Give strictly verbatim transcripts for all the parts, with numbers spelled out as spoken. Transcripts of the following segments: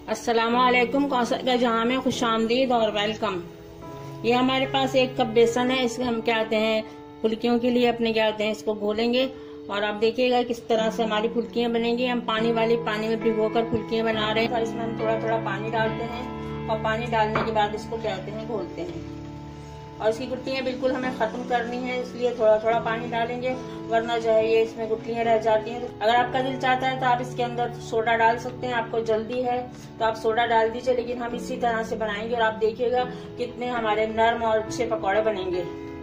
अस्सलामुअलैकुम। कौसर का जहाँ में खुश आमदीद और वेलकम। ये हमारे पास एक कप बेसन है, इसमें हम क्या कहते हैं फुल्कियों के लिए अपने क्या कहते हैं इसको घोलेंगे और आप देखिएगा किस तरह से हमारी फुल्कियां बनेंगी। हम पानी वाली पानी में भिगोकर फुल्कियां बना रहे हैं और इसमें हम थोड़ा थोड़ा पानी डालते हैं और पानी डालने के बाद इसको क्या कहते हैं घोलते हैं और इसकी गुठलियां बिल्कुल हमें खत्म करनी है, इसलिए थोड़ा थोड़ा पानी डालेंगे, वरना जो है ये इसमें गुठलियां रह जाती हैं। अगर आपका दिल चाहता है तो आप इसके अंदर सोडा डाल सकते हैं, आपको जल्दी है तो आप सोडा डाल दीजिए, लेकिन हम इसी तरह से बनाएंगे और आप देखिएगा कितने हमारे नरम और अच्छे पकौड़े बनेंगे।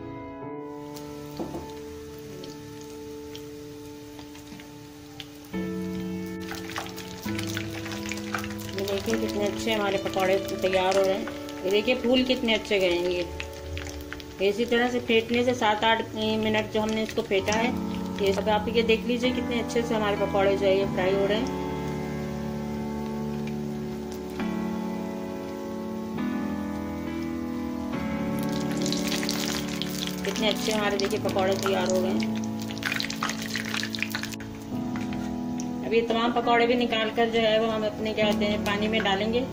ये देखिए कितने अच्छे हमारे पकौड़े तैयार हो रहे हैं। ये देखिए फूल कितने अच्छे गएंगे। इसी तरह से फेंटने से सात आठ मिनट जो हमने इसको फेंटा है, ये सब आप ये देख लीजिए कितने अच्छे से हमारे पकौड़े जो है ये फ्राई हो रहे हैं। कितने अच्छे हमारे देखिए पकौड़े तैयार हो गए हैं। अब ये तमाम पकौड़े भी निकाल कर जो है वो हम अपने क्या कहते हैं पानी में डालेंगे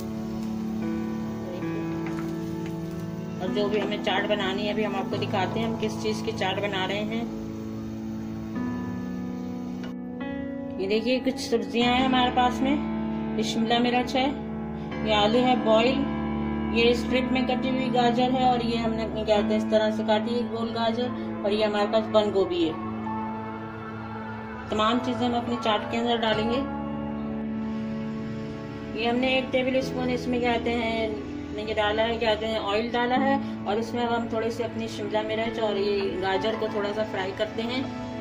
और जो भी हमें चाट बनानी है अभी हम आपको दिखाते हैं हम किस चीज की चाट बना रहे हैं। ये देखिए कुछ सब्जियां हैं हमारे पास में। ये शिमला मिर्च है, ये आलू है बॉईल, ये स्ट्रिप में कटी हुई गाजर है और ये हमने अपने क्या कहते हैं इस तरह से काटी है गोल गाजर, और ये हमारे पास बंद गोभी है। तमाम चीजें हम अपनी चाट के अंदर डालेंगे। ये हमने एक टेबल स्पून इसमें क्या कहते हैं ये डाला है क्या कहते हैं ऑयल डाला है और इसमें अब हम थोड़ी सी अपनी शिमला मिर्च और ये गाजर को थोड़ा सा फ्राई करते हैं,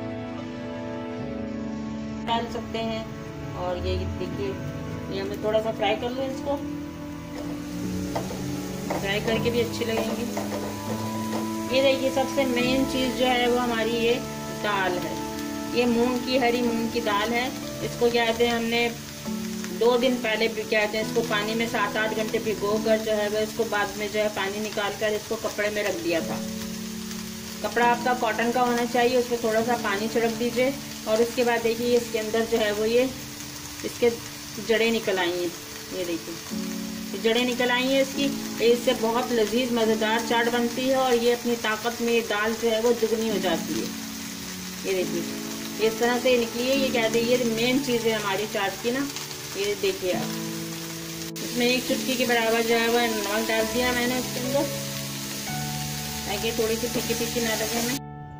डाल सकते हैं। और ये देखिए ये हमें थोड़ा सा फ्राई कर लो, इसको फ्राई करके भी अच्छी लगेंगी। ये देखिए सबसे मेन चीज जो है वो हमारी ये दाल है। ये मूंग की हरी मूंग की दाल है। इसको क्या कहते हैं हमने दो दिन पहले भी क्या कहते हैं इसको पानी में सात आठ घंटे भिगो कर जो है वो इसको बाद में जो है पानी निकाल कर इसको कपड़े में रख दिया था। कपड़ा आपका कॉटन का होना चाहिए, उसमें थोड़ा सा पानी छिड़क दीजिए और उसके बाद देखिए इसके अंदर जो है वो ये इसके जड़ें निकल आई हैं। ये देखिए जड़ें निकल आई हैं इसकी, इससे बहुत लजीज मज़ेदार चाट बनती है और ये अपनी ताकत में दाल जो है वो दुगनी हो जाती है। ये देखिए इस तरह से निकली है। ये कहते हैं ये मेन चीज़ है हमारी चाट की ना। ये देखिए आप इसमें एक चुटकी के बराबर जो है वो नमक डाल दिया मैंने उसके अंदर, ताकि थोड़ी सी फीकी फीकी ना लगे हमें।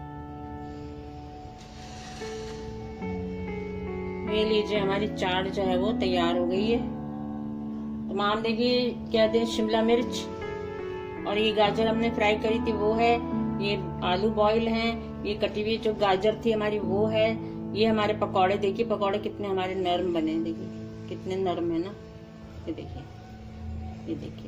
ये लीजिए हमारी चाट जो है वो तैयार हो गई है। तमाम देखिए कहते हैं शिमला मिर्च और ये गाजर हमने फ्राई करी थी वो है, ये आलू बॉईल हैं, ये कटी हुई जो गाजर थी हमारी वो है, ये हमारे पकौड़े देखिए पकौड़े कितने हमारे नरम बने हैं, देखिए कितने नरम है ना। ये देखिए ये देखिए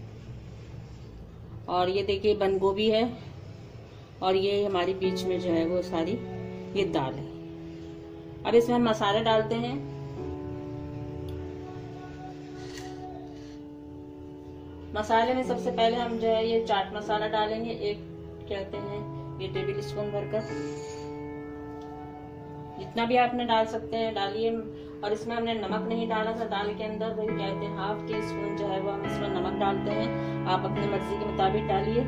और ये देखिए बंद गोभी है और ये हमारी बीच में जो है वो सारी ये दाल है। अब इसमें हम मसाले डालते हैं। मसाले में सबसे पहले हम जो है ये चाट मसाला डालेंगे, एक कहते हैं ये टेबल स्पून भरकर, जितना भी आपने डाल सकते हैं डालिए। और इसमें हमने नमक नहीं डाला था दाल के अंदर, वही कहते हैं हाफ टी स्पून जो है वो हम इसमें नमक डालते हैं, आप अपनी मर्जी के मुताबिक डालिए।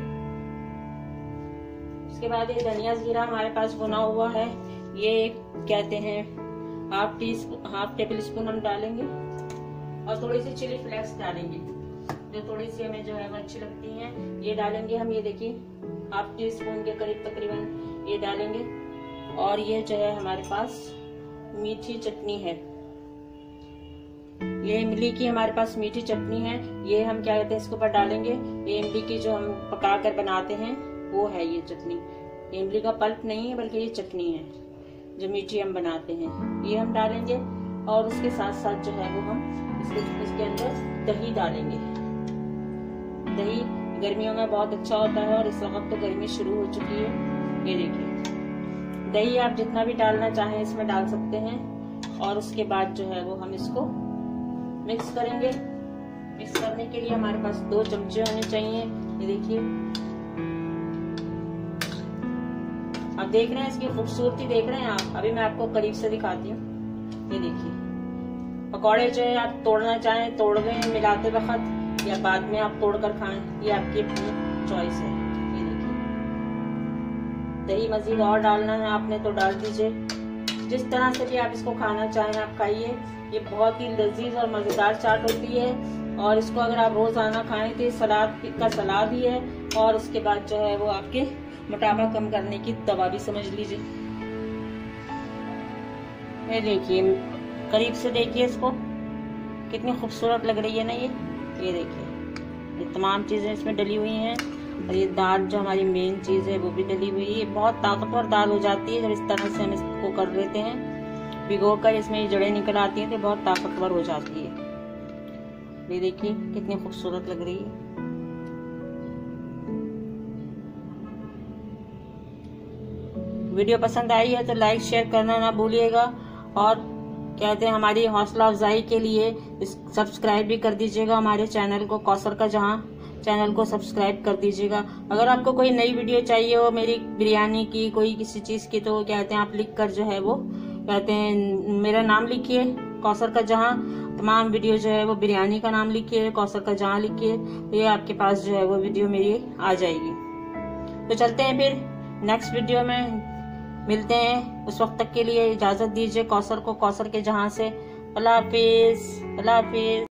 उसके बाद ये धनिया जीरा हमारे पास भुना हुआ है, ये कहते हैं half tea half tablespoon हम डालेंगे और थोड़ी सी चिली फ्लेक्स डालेंगे जो थोड़ी सी हमें जो है वो अच्छी लगती हैं, ये डालेंगे हम। ये देखिए हाफ टी स्पून के करीब तकरीबन ये डालेंगे। और ये जो है हमारे पास मीठी चटनी है, ये इमली की हमारे पास मीठी चटनी है, ये हम क्या कहते हैं इसके ऊपर डालेंगे। ये इमली की जो हम पका कर बनाते हैं वो है ये चटनी, ये इमली का पल्प नहीं है बल्कि ये चटनी है जो मीठी हम बनाते हैं, ये हम डालेंगे। और उसके साथ साथ जो है वो हम इसके, इसके अंदर दही डालेंगे। दही गर्मियों में बहुत अच्छा होता है और इस वक्त तो गर्मी शुरू हो चुकी है। ये देखिए दही आप जितना भी डालना चाहें इसमें डाल सकते हैं। और उसके बाद जो है वो हम इसको मिक्स करेंगे। मिक्स करने के लिए हमारे पास दो चमचे होने चाहिए। ये देखिए आप देख रहे हैं इसकी खूबसूरती देख रहे हैं आप। अभी मैं आपको करीब से दिखाती हूँ। ये देखिए पकौड़े जो है आप तोड़ना चाहें तोड़ दें मिलाते वक्त, या बाद में आप तोड़ कर खाएं, ये आपकी अपनी चॉइस है। ये देखिए, दही मजीद और डालना है आपने तो डाल दीजिए, जिस तरह से भी आप इसको खाना चाहें आप खाइए। ये बहुत ही लजीज और मजेदार चाट होती है, और इसको अगर आप रोजाना खाएं तो सलाद का सलाद ही है, और उसके बाद जो है वो आपके मोटापा कम करने की दवा भी समझ लीजिए। ये देखिए, करीब से देखिए इसको, कितनी खूबसूरत लग रही है ना ये ये देखिए, ये तमाम चीजें इसमें डली हुई हैं, और ये दाल जो हमारी मेन चीज है वो भी डली हुई है। ये बहुत ताकतवर दाल हो जाती है जब इस तरह से हम इसको कर लेते हैं, भिगो कर इसमें ये जड़ें निकल आती हैं तो बहुत ताकतवर हो जाती है। ये देखिए कितनी खूबसूरत लग रही है। वीडियो पसंद आई है तो लाइक शेयर करना ना भूलिएगा, और कहते हैं हमारी हौसला अफजाई के लिए सब्सक्राइब भी कर दीजिएगा हमारे चैनल को, कौसर का जहां चैनल को सब्सक्राइब कर दीजिएगा। अगर आपको कोई नई वीडियो चाहिए हो मेरी बिरयानी की, कोई किसी चीज की, तो कहते हैं आप लिख कर जो है वो कहते हैं मेरा नाम लिखिए कौसर का जहां, तमाम वीडियो जो है वो बिरयानी का नाम लिखिए, कौसर का जहां लिखिए, तो ये आपके पास जो है वो वीडियो मेरी आ जाएगी। तो चलते हैं फिर नेक्स्ट वीडियो में मिलते हैं, उस वक्त तक के लिए इजाजत दीजिए कौसर को, कौसर के जहां से। अल्लाह हाफिज, अल्लाह हाफिज।